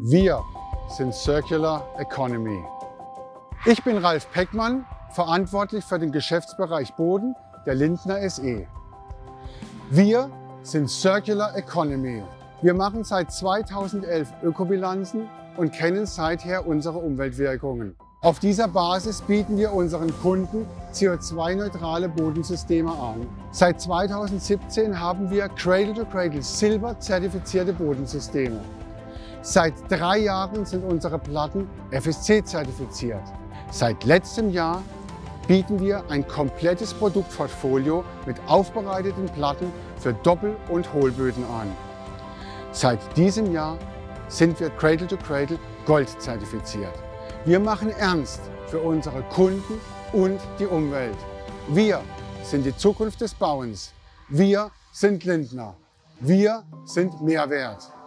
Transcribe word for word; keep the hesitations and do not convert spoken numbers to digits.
Wir sind Circular Economy. Ich bin Ralf Peckmann, verantwortlich für den Geschäftsbereich Boden der Lindner S E. Wir sind Circular Economy. Wir machen seit zweitausendelf Ökobilanzen und kennen seither unsere Umweltwirkungen. Auf dieser Basis bieten wir unseren Kunden C O zwei neutrale Bodensysteme an. Seit zweitausendsiebzehn haben wir Cradle-to-Cradle Silber zertifizierte Bodensysteme. Seit drei Jahren sind unsere Platten F S C zertifiziert. Seit letztem Jahr bieten wir ein komplettes Produktportfolio mit aufbereiteten Platten für Doppel- und Hohlböden an. Seit diesem Jahr sind wir Cradle-to-Cradle Gold zertifiziert. Wir machen ernst für unsere Kunden und die Umwelt. Wir sind die Zukunft des Bauens. Wir sind Lindner. Wir sind Mehrwert.